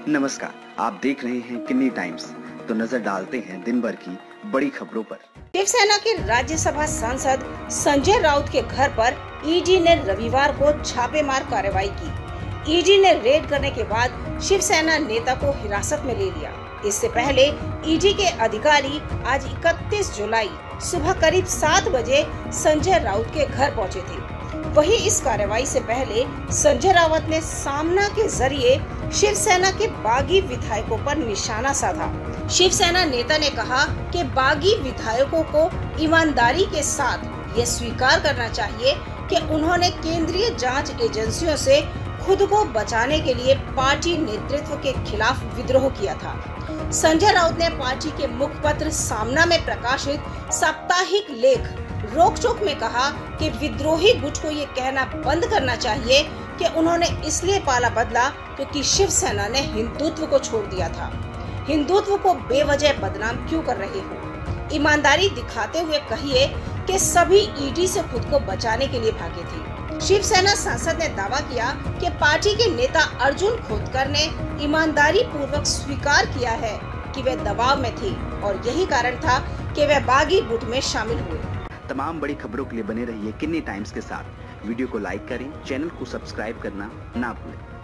नमस्कार, आप देख रहे हैं किन्नी टाइम्स। तो नजर डालते हैं दिन भर की बड़ी खबरों पर। शिवसेना के राज्यसभा सांसद संजय राउत के घर पर ईडी ने रविवार को छापेमार कार्रवाई की। ईडी ने रेड करने के बाद शिवसेना नेता को हिरासत में ले लिया। इससे पहले ईडी के अधिकारी आज 31 जुलाई सुबह करीब 7 बजे संजय राउत के घर पहुंचे थे। वहीं इस कार्रवाई से पहले संजय राउत ने सामना के जरिए शिवसेना के बागी विधायकों पर निशाना साधा। शिवसेना नेता ने कहा कि बागी विधायकों को ईमानदारी के साथ ये स्वीकार करना चाहिए कि उन्होंने केंद्रीय जांच एजेंसियों से खुद को बचाने के लिए पार्टी नेतृत्व के खिलाफ विद्रोह किया था। संजय राउत ने पार्टी के मुखपत्र सामना में प्रकाशित साप्ताहिक लेख रोक-टोक में कहा कि विद्रोही गुट को ये कहना बंद करना चाहिए कि उन्होंने इसलिए पाला बदला क्योंकि शिवसेना ने हिंदुत्व को छोड़ दिया था। हिंदुत्व को बेवजह बदनाम क्यों कर रहे हो? ईमानदारी दिखाते हुए कहिए कि सभी ईडी से खुद को बचाने के लिए भागे थे। शिवसेना सांसद ने दावा किया कि पार्टी के नेता अर्जुन खोतकर ने ईमानदारी पूर्वक स्वीकार किया है कि वे दबाव में थे और यही कारण था कि वे बागी गुट में शामिल हुए। तमाम बड़ी खबरों के लिए बने रहिए किन्नी टाइम्स के साथ। वीडियो को लाइक करें, चैनल को सब्सक्राइब करना ना भूलें।